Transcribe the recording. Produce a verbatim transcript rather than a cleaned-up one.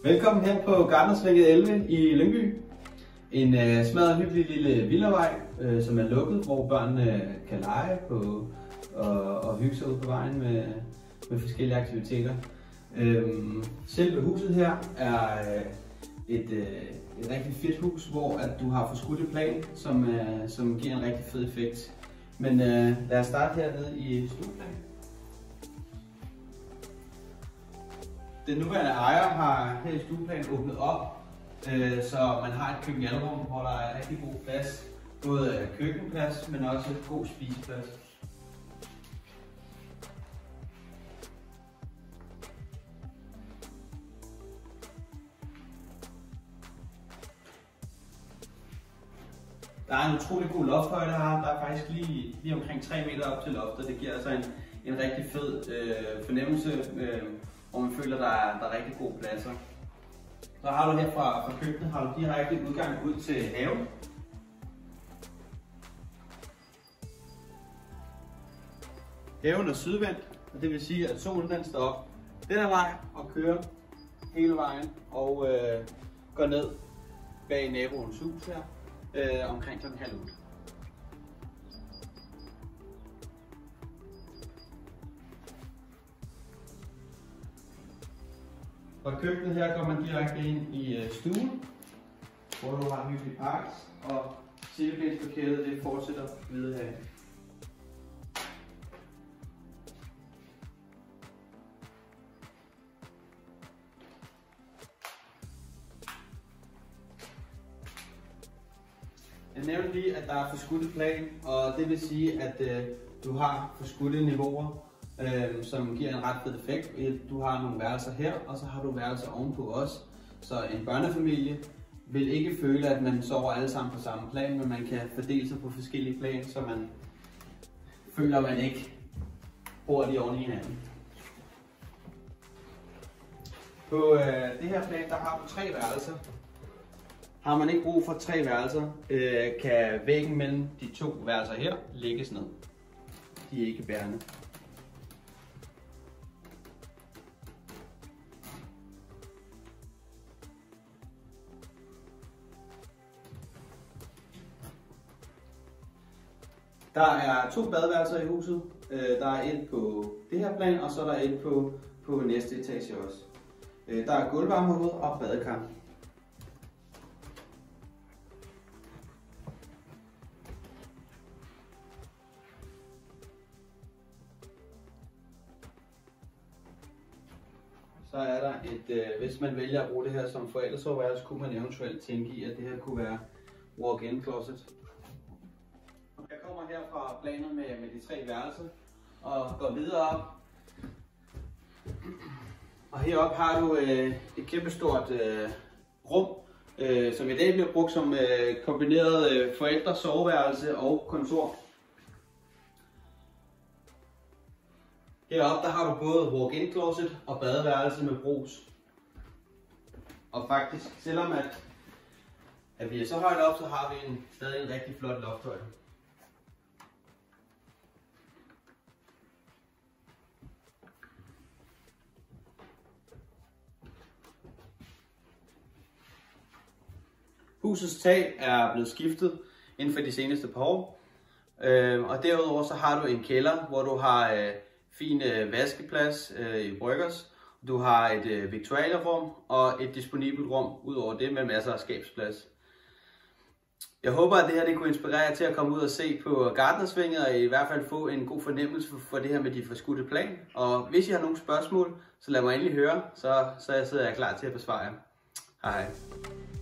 Velkommen her på Gartnersvænget elleve i Lyngby. En uh, smadret hyggelig lille villavej, uh, som er lukket, hvor børnene kan lege på og, og hygge sig ud på vejen med, med forskellige aktiviteter. Uh, selve huset her er uh, et, uh, et rigtig fedt hus, hvor at du har forskudte plan, som, uh, som giver en rigtig fed effekt. Men uh, lad os starte hernede i stueplan. Den nuværende ejer har her i stueplan åbnet op, øh, så man har et køkkenalrum, hvor der er rigtig god plads. Både køkkenplads, men også god spiseplads. Der er en utrolig god lofthøjde her. Der er faktisk lige, lige omkring tre meter op til loftet. Det giver altså en, en rigtig fed øh, fornemmelse. Øh, hvor man føler, at der er, der er rigtig gode pladser. Så har du her fra, fra køkkenet har du direkte udgang ud til haven. Haven er sydvendt, og det vil sige, at solen den står op den her vej og kører hele vejen og øh, går ned bag naboens hus her øh, omkring sådan halv otte. Fra køkkenet her går man direkte ind i stuen, hvor du har en hyggelig parks, og sildebendsparkettet det fortsætter videre her. Jeg nævnte lige, at der er forskudte plan, og det vil sige, at øh, du har forskudte niveauer, Øh, som giver en ret fed effekt. Du har nogle værelser her, og så har du værelser ovenpå også. Så en børnefamilie vil ikke føle, at man sover alle sammen på samme plan, men man kan fordele sig på forskellige plan, så man føler, at man ikke bor lige oven i hinanden. På øh, det her plan, der har du tre værelser. Har man ikke brug for tre værelser, øh, kan væggen mellem de to værelser her lægges ned. De er ikke bærende. Der er to badeværelser i huset. Der er et på det her plan, og så er der et på, på næste etage også. Der er gulvvarmehul og badekar. Så er der et, hvis man vælger at bruge det her som forældresoveværelse, kunne man eventuelt tænke i, at det her kunne være walk-in closet. Jeg kommer her fra planet med, med de tre værelser og går videre op. Og heroppe har du øh, et kæmpestort øh, rum, øh, som i dag bliver brugt som øh, kombineret øh, forældre, soveværelse og kontor. Heroppe der har du både walk-in closet og badeværelse med brus. Og faktisk, selvom at, at vi er så højt op, så har vi en, stadig en rigtig flot lofthøjde. Husets tag er blevet skiftet inden for de seneste par år, øh, og derudover så har du en kælder, hvor du har øh, fin øh, vaskeplads øh, i bryggers. Du har et øh, viktualierum og et disponibelt rum ud over det med masser af skabsplads. Jeg håber, at det her det kunne inspirere jer til at komme ud og se på Gartnersvænget og i hvert fald få en god fornemmelse for det her med de forskudte plan. Og hvis I har nogle spørgsmål, så lad mig endelig høre, så, så sidder jeg klar til at besvare jer. Hej hej.